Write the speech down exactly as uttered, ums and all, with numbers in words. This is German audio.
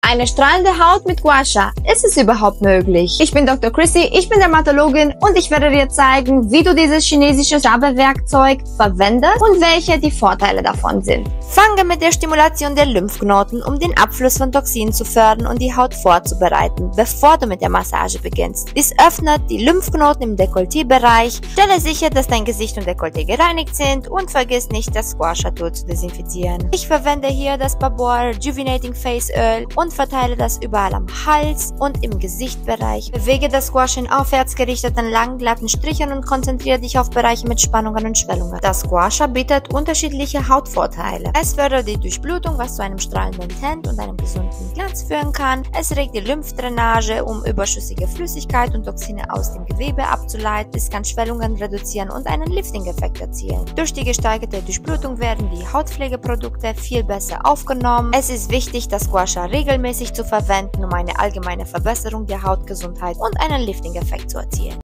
Eine strahlende Haut mit Gua Sha. Ist es überhaupt möglich? Ich bin Doktor Chrissy, ich bin Dermatologin und ich werde dir zeigen, wie du dieses chinesische Zauberwerkzeug verwendest und welche die Vorteile davon sind. Fange mit der Stimulation der Lymphknoten, um den Abfluss von Toxinen zu fördern und die Haut vorzubereiten, bevor du mit der Massage beginnst. Dies öffnet die Lymphknoten im Dekolleté-Bereich. Stelle sicher, dass dein Gesicht und Dekolleté gereinigt sind und vergiss nicht, das Gua Sha Tool zu desinfizieren. Ich verwende hier das Babor Rejuvenating Face Oil und verteile das überall am Hals und im Gesichtbereich. Bewege das Gua Sha in aufwärts gerichteten langen, glatten Strichen und konzentriere dich auf Bereiche mit Spannungen und Schwellungen. Das Gua Sha bietet unterschiedliche Hautvorteile. Es fördert die Durchblutung, was zu einem strahlenden Tint und einem gesunden Glanz führen kann. Es regt die Lymphdrainage, um überschüssige Flüssigkeit und Toxine aus dem Gewebe abzuleiten. Es kann Schwellungen reduzieren und einen Lifting-Effekt erzielen. Durch die gesteigerte Durchblutung werden die Hautpflegeprodukte viel besser aufgenommen. Es ist wichtig, das Gua Sha regelmäßig zu verwenden, um eine allgemeine Verbesserung der Hautgesundheit und einen Lifting-Effekt zu erzielen.